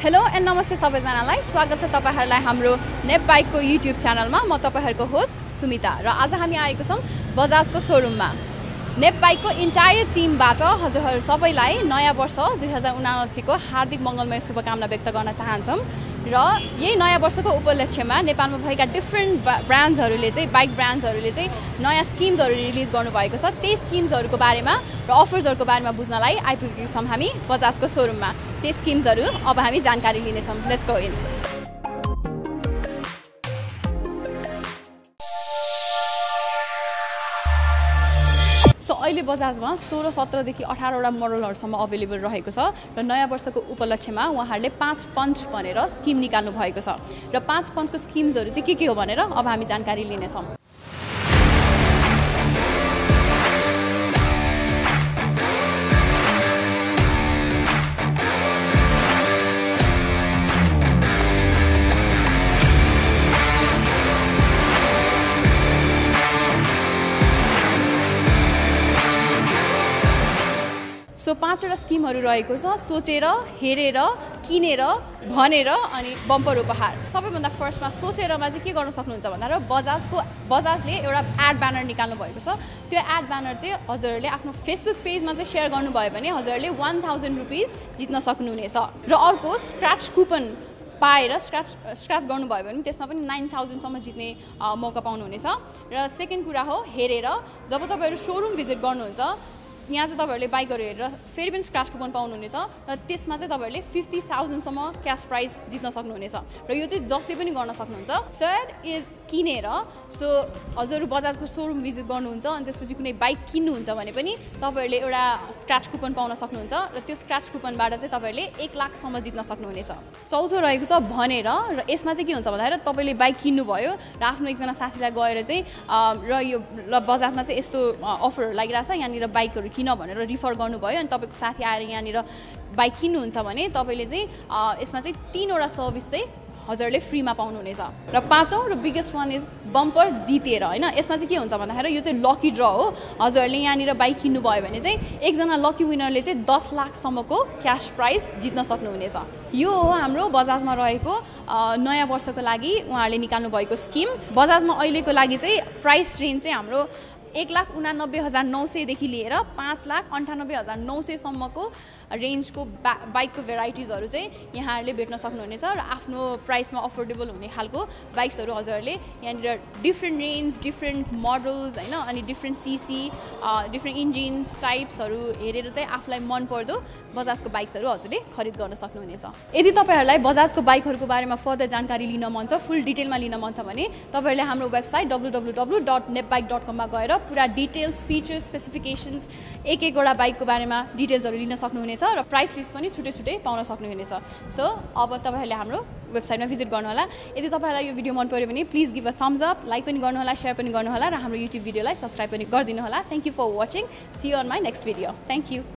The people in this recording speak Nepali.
हेलो एन्ड नमस्ते सबैजनालाई स्वागत छ तपाईहरुलाई हाम्रो नेपबाइक को युट्युब च्यानलमा म तपाईहरुको होस्ट सुमिता र आज हामी आएको छौं बजाज को शोरूममा नेपबाइक को इन्टायर टिमबाट हजुरहरु सबैलाई नयाँ वर्ष 2079 को हार्दिक मंगलमय शुभकामना व्यक्त गर्न चाहन्छौं र यही नयाँ वर्षको उपलक्ष्यमा नेपालमा भएका डिफरेन्ट ब्रान्ड्सहरुले चाहिँ बाइक ब्रान्ड्सहरुले चाहिँ नयाँ स्किम्सहरु रिलिज गर्नु भएको छ त्यही स्किम्सहरुको बारेमा र अफर्सहरुको बारेमा बुझ्नलाई आइपुगेका छौं हामी बजाजको शोरूममा त्यही स्किम्सहरु अब हामी जानकारी लिने छौं लेट्स गो इन सो अहिले बजाजमा 16 17 देखि 18 वटा मोडलहरुसम्म अवेलेबल रहेको छ र नयाँ वर्षको उपलक्ष्यमा उहाँहरुले 5 पञ्च भनेर स्किम निकाल्नु भएको छ र 5 पञ्चको स्किम्सहरु चाहिँ के हो भनेर अब हामी जानकारी लिने छौं सो 5 वटा स्किमहरु रहेको छ सोचेर हेरेर किनेर भनेर अनि बम्पर उपहार सबैभन्दा फर्स्टमा सोचेरमा चाहिँ के गर्न सक्नुहुन्छ भन्दा बजाजले एउटा एड ब्यानर निकाल्नु भएको छ त्यो एड ब्यानर चाहिँ हजुरहरुले आफ्नो फेसबुक पेजमा चाहिँ शेयर गर्नुभयो भने हजुरहरुले 1000 रुपैयाँ जित्न सक्नुहुनेछ र अर्को स्क्रैच कुपन पाएर स्क्रैच गर्नुभयो भने त्यसमा पनि 9000 सम्म जित्ने मौका पाउनुहुनेछ र सेकेन्ड कुरा हो हेरेर जब तपाईहरु शोरूम भिजिट गर्नुहुन्छ यहाँ चाहिँ तपाईहरुले बाइकहरु हेरेर फेरि पनि स्क्रैच कुपन पाउनुहुनेछ र त्यसमा चाहिँ तपाईहरुले 50000 सम्म क्याश प्राइज जित्न सक्नुहुनेछ र यो चाहिँ जसले पनि गर्न सक्नुहुन्छ थर्ड इज किनेर सो हजुरहरु बजाजको शोरूम भिजिट गर्नुहुन्छ अनि त्यसपछि कुनै बाइक किन्नुहुन्छ भने पनि तपाईहरुले एउटा स्क्रैच कुपन पाउन सक्नुहुन्छ र त्यो स्क्रैच कुपनबाट चाहिँ तपाईहरुले 1 लाख सम्म जित्न सक्नुहुनेछ चौथो रहेको छ भनेर र यसमा चाहिँ के हुन्छ भन्दाखेरि तपाईले बाइक किन्नु भयो र आफ्नो एकजना साथीलाई गएर चाहिँ र यो बजाजमा चाहिँ यस्तो अफरहरु लागिरहेछ यहाँनिर बाइकहरु किन भनेर रिफर गर्नुभयो अनि तपाईको साथी आएर यहाँनिर बाइक किन्नुहुन्छ भने तपाईले चाहिँ यसमा चाहिँ 3 वटा सर्भिस चाहिँ हजुरले फ्रीमा पाउनुहुनेछ र पाँचौं र बिगेस्ट वान इज बम्पर जितेर हैन यसमा चाहिँ के हुन्छ भन्दाखेरि यो चाहिँ लकी ड्र हो हजुरले यहाँनिर बाइक किन्नु भयो भने चाहिँ एकजना लकी विनरले चाहिँ 10 लाख सम्मको क्याश प्राइज जित्न सक्नुहुनेछ यो हो हाम्रो बजाजमा रहेको नयाँ वर्षको लागि उहाँहरूले निकाल्नु भएको स्किम बजाजमा अहिलेको लागि चाहिँ प्राइस रेन्ज चाहिँ हाम्रो 1,89,900 देखि लिएर 5,98,900 सम्मको रेन्जको बाइकको भेराइटिजहरु चाहिँ यहाँहरुले भेट्न सक्नुहुनेछ र आफ्नो प्राइसमा अफोर्डेबल हुने खालको बाइक्सहरु हजुरहरुले यहाँनिर डिफरेन्ट रेन्ज डिफरेन्ट मोडल्स हैन अनि डिफरेन्ट सीसी डिफरेन्ट इन्जिन्स टाइप्सहरु हेरेर चाहिँ आफुलाई मन पर्दो बजाजको बाइक्सहरु हजुरले खरिद गर्न सक्नुहुनेछ यदि तपाईहरुलाई बजाजको बाइकहरुको बारेमा फर्दर जानकारी लिन मन छ फुल डिटेलमा लिन मन छ भने तपाईहरुले हाम्रो वेबसाइट www.nepbike.com मा गएर पुरा डिटेल्स फिचर्स स्पेसिफिकेशन्स एक वटा बाइकको बारेमा डिटेल्सहरु लिन सक्नुहुनेछ र प्राइस लिस्ट पनि छुट्टै पाउन सक्नुहुनेछ सो अब तपाईहरुले हाम्रो वेबसाइटमा भिजिट गर्नु होला यदि तपाईहरुलाई यो भिडियो मन पर्यो भने please give a thumbs up like पनि गर्नु होला शेयर पनि गर्नु होला र हाम्रो युट्युब भिडियोलाई सब्स्क्राइब पनि गरिदिनु होला thank you for watching see you on my next video thank you